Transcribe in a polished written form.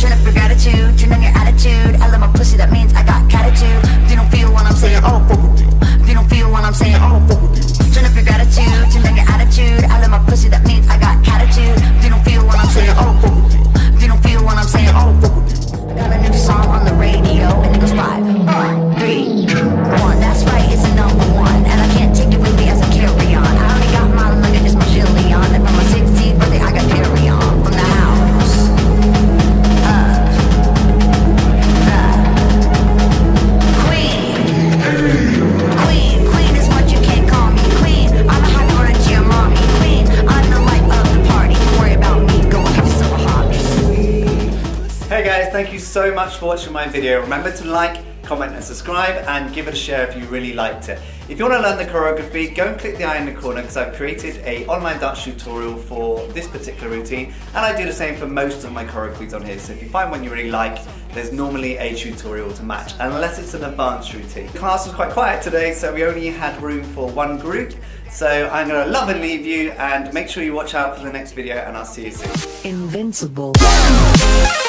Turn up your gratitude, turn on your attitude. I love my pussy, that means I got catitude. If you don't feel what I'm saying, I don't fuck with you. If you don't feel what I'm saying, I don't fuck with you. Turn up your gratitude, turn on your attitude. I love my pussy, that means I got catitude. If you don't feel what I'm saying, I don't fuck with you. If you don't feel what I'm saying, I don't fuck with you. I got a new song on the radio, and it goes 5, 4, 3, 2, 1. That's right, it's a #1, and I can't take it with me as I carry on. I already got my luggage, it's my Jillian, and from my 16th birthday, I got carry on from the house of the Queen. Queen is what you can't call me. Queen, I'm a high order to your mommy. Queen, I'm the life of the party. Don't worry about me, go and have yourself a hobby. Hey guys, thank you so much for watching my video. Remember to like, comment and subscribe, and give it a share if you really liked it. If you want to learn the choreography, go and click the eye in the corner, because I've created an online dance tutorial for this particular routine, and I do the same for most of my choreographies on here. So if you find one you really like, there's normally a tutorial to match, unless it's an advanced routine. The class was quite quiet today, so we only had room for one group. So I'm going to love and leave you, and make sure you watch out for the next video, and I'll see you soon. Invincible.